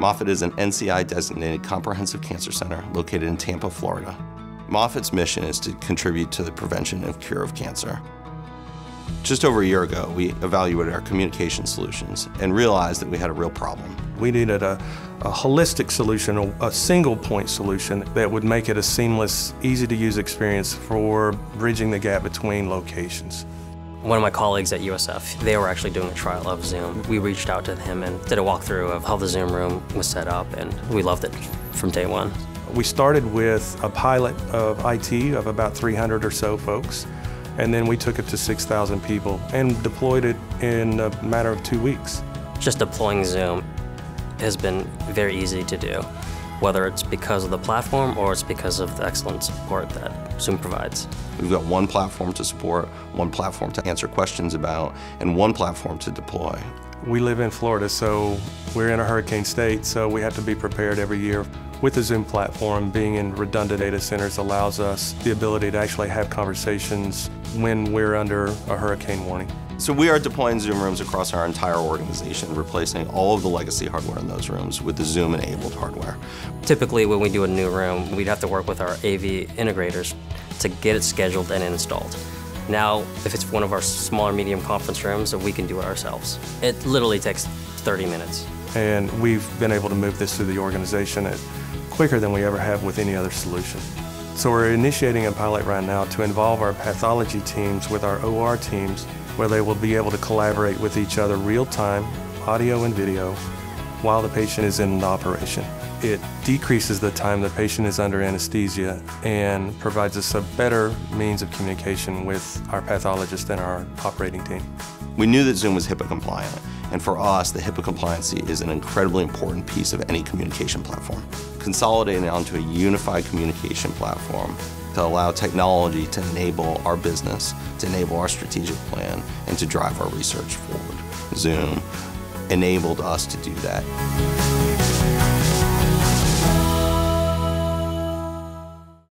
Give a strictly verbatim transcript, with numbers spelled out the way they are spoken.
Moffitt is an N C I-designated comprehensive cancer center located in Tampa, Florida. Moffitt's mission is to contribute to the prevention and cure of cancer. Just over a year ago, we evaluated our communication solutions and realized that we had a real problem. We needed a, a holistic solution, a, a single-point solution that would make it a seamless, easy-to-use experience for bridging the gap between locations. One of my colleagues at U S F, they were actually doing a trial of Zoom. We reached out to him and did a walkthrough of how the Zoom room was set up, and we loved it from day one. We started with a pilot of I T of about three hundred or so folks, and then we took it to six thousand people and deployed it in a matter of two weeks. Just deploying Zoom has been very easy to do, whether it's because of the platform or it's because of the excellent support that Zoom provides. We've got one platform to support, one platform to answer questions about, and one platform to deploy. We live in Florida, so we're in a hurricane state, so we have to be prepared every year. With the Zoom platform, being in redundant data centers allows us the ability to actually have conversations when we're under a hurricane warning. So we are deploying Zoom rooms across our entire organization, replacing all of the legacy hardware in those rooms with the Zoom-enabled hardware. Typically, when we do a new room, we'd have to work with our A V integrators to get it scheduled and installed. Now, if it's one of our smaller medium conference rooms, we can do it ourselves. It literally takes thirty minutes. And we've been able to move this through the organization at quicker than we ever have with any other solution. So we're initiating a pilot right now to involve our pathology teams with our O R teams, where they will be able to collaborate with each other real-time, audio and video, while the patient is in the operation. It decreases the time the patient is under anesthesia and provides us a better means of communication with our pathologist and our operating team. We knew that Zoom was HIPAA compliant, and for us, the HIPAA compliancy is an incredibly important piece of any communication platform. Consolidating onto a unified communication platform to allow technology to enable our business, to enable our strategic plan, and to drive our research forward. Zoom enabled us to do that.